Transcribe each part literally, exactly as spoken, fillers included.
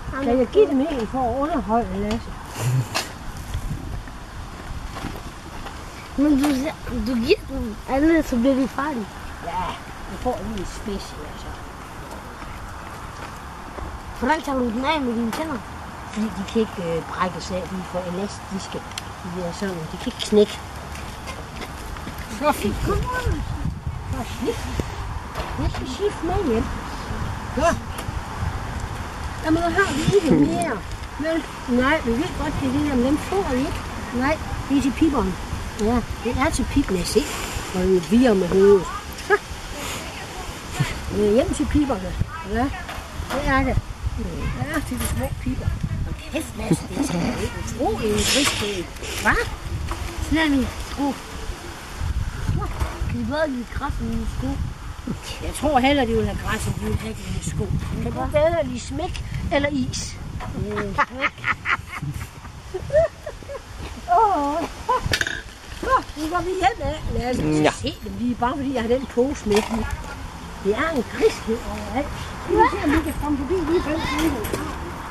Kan jeg give dem en for at underholde Lasse? Men du, du giver dem alle, så bliver de farlige. Ja, du får lige en spids, altså. Hvordan tager du den af med dine tænder? Fordi de kan ikke øh, brækkes af, de er for elastiske. De er sådan, de kan ikke knække. Så fint, kom ud. Så snit. Jeg skal skifte med hjem. Så. Jamen, nu har vi ikke mere. Men, nej, vi ved godt, det er det der, men dem får vi ikke. Nej, det er til pipperen. Ja, det er til pippen, se. Og vi virrer med hovedet. Så. Det er hjem til pipperne. Ja, det er det. Det er til de små pipper. Og kæft, Lasse, det skal jeg ikke tro i en tristhed. Hva? Sådan er min sko. Kan de bedre lide græs end mine sko? Jeg tror heller, de vil have græs, end de vil have mine sko. Kan du bedre lide smæk eller is? Mm. Åh. Så, nu går vi hjem af. Lad os ja. se dem lige, bare fordi jeg har den pose med. Det er en griskhed overalt. Vi kan se, om vi kan komme forbi lige fem minutter.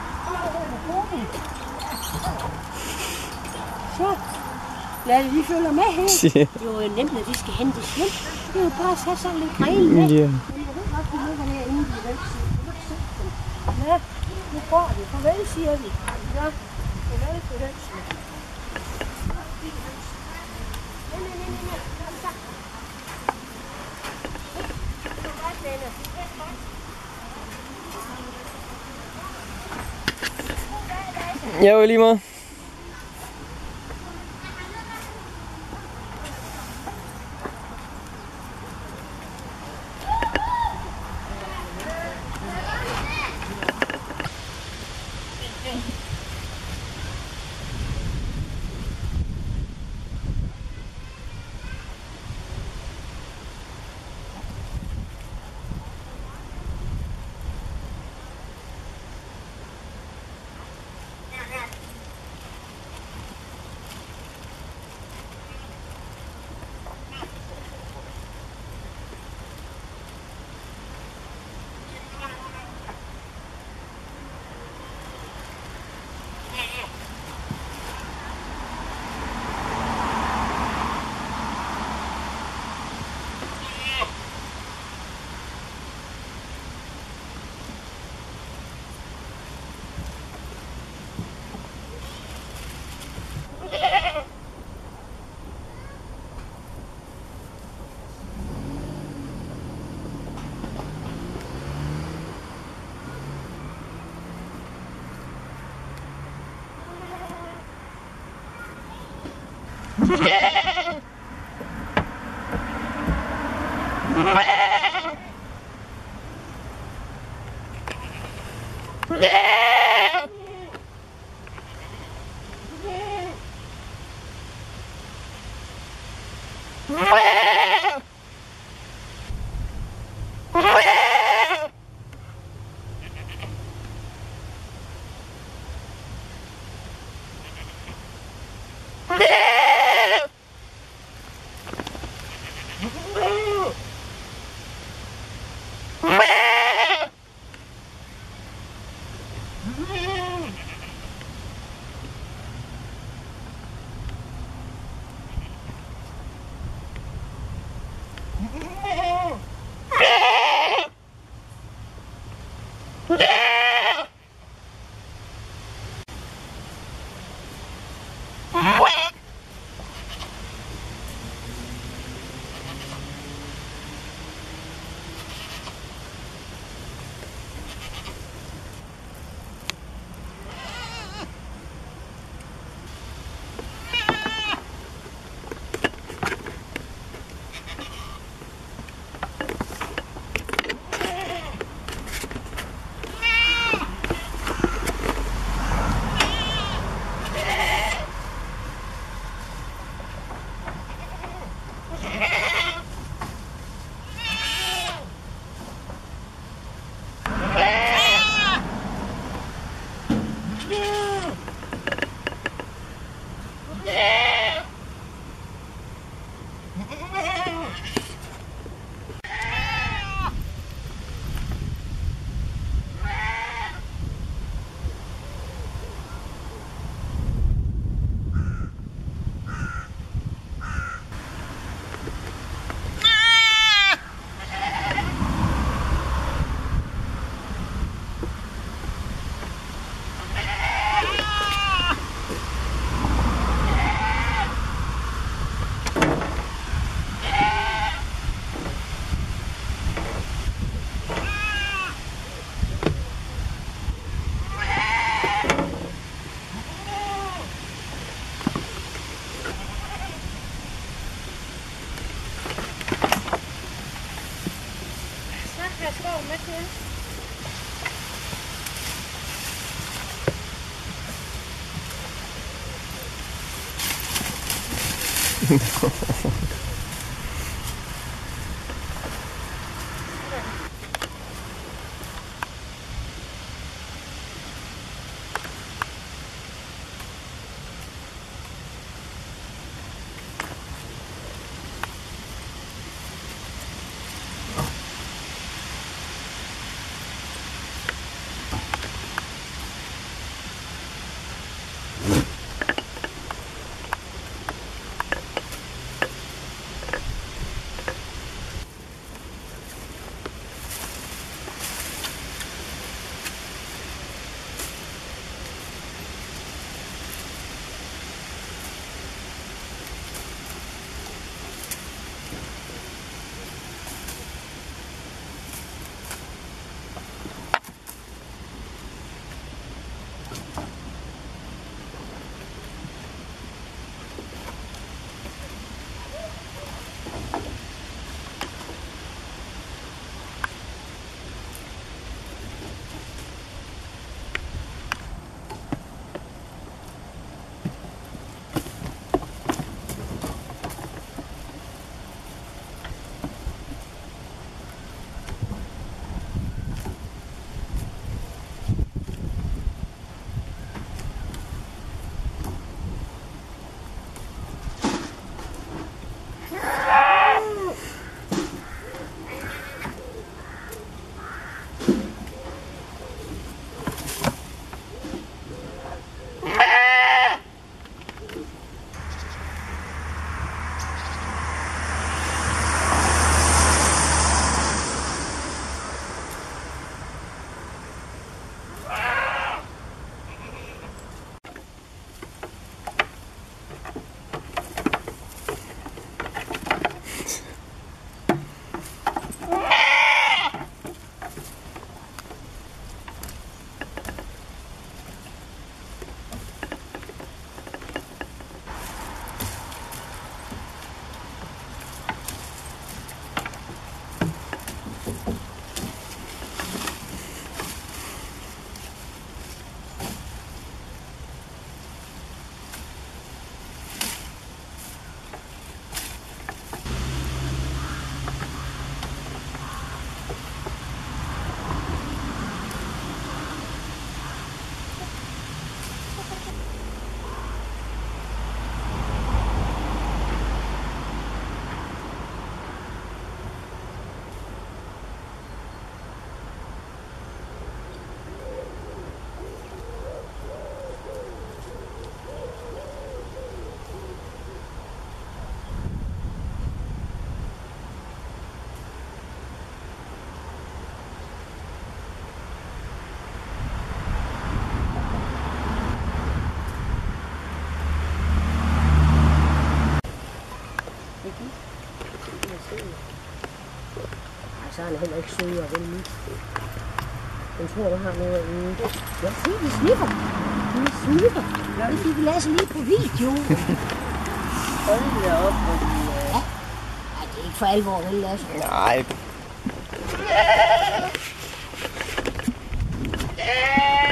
Så. Lad det lige følge med her. Det er jo nemt, at de skal hentes hjem. Det er jo bare at tage sådan lidt græl med. Yeah. Men jeg ved godt, de ligger herinde i den side. Du kan se dem. Ja, nu går vi. Farvel, siger vi. Ja, farvel til den side. Nej, nej, nej, nej. Kom så. Det er godt, Lene. Ja, jo lige meget. Så er han heller ikke sød og vel nu. Jeg tror, du har noget i. Jeg ser, de sniffer. De sniffer. Det fik vi læse lige på video. Hold da op, hvor de... Ja. Ja, det er ikke for alvor, vel, Lasse? Nej.